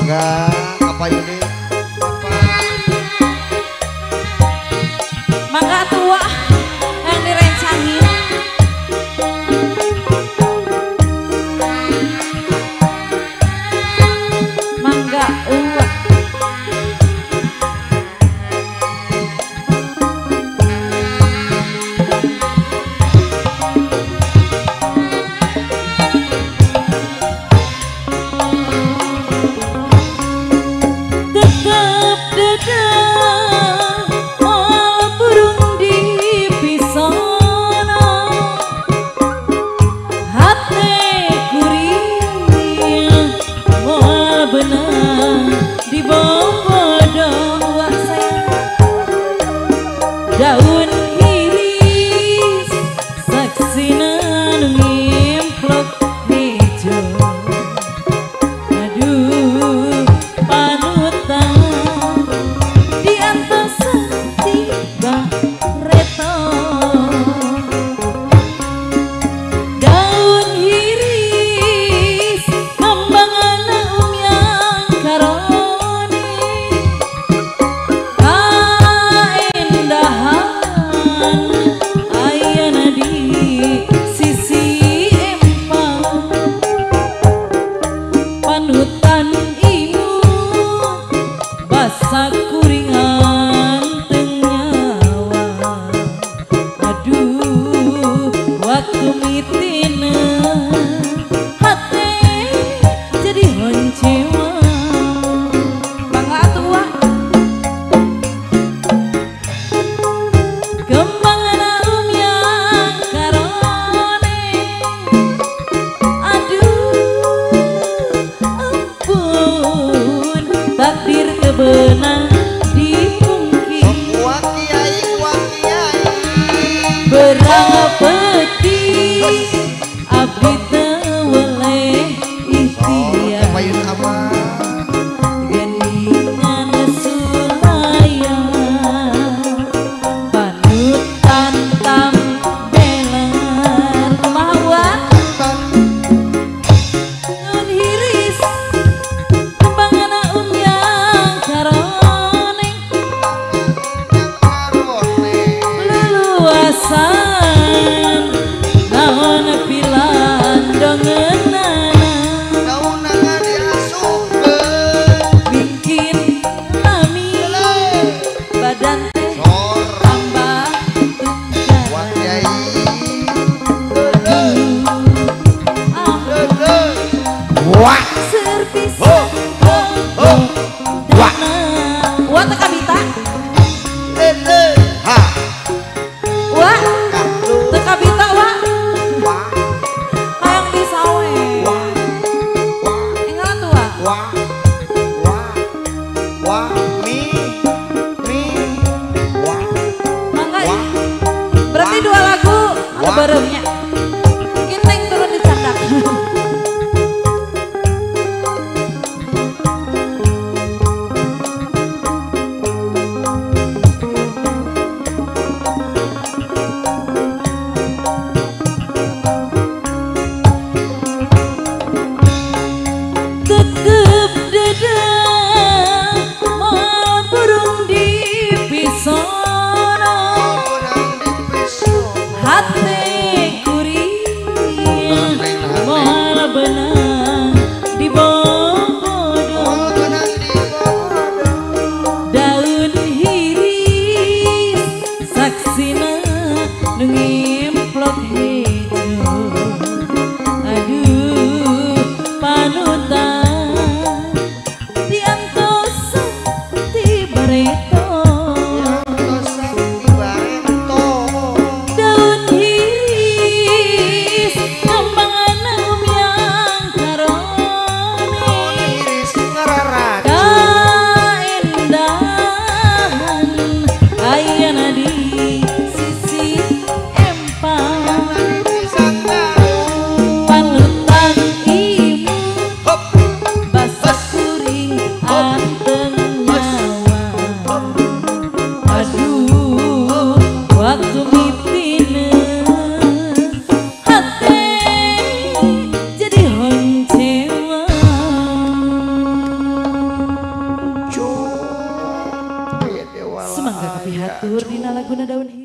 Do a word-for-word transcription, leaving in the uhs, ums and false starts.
mangga apa ini apa mangga tua yang direncangin mangga tua daun iris saksina ngimplok hejo aduh panutan di atas tiba reto daun iris kembangan umyang karoni ayana di sisi empang panutan ibu basa kuringan tenyawa aduh waktu mitina hati jadi honcewa bangga tua takdir kebenang dipungkiri semua kiai kuat kiai berapa peti abdi Sumangga kapihatur dina laguna daun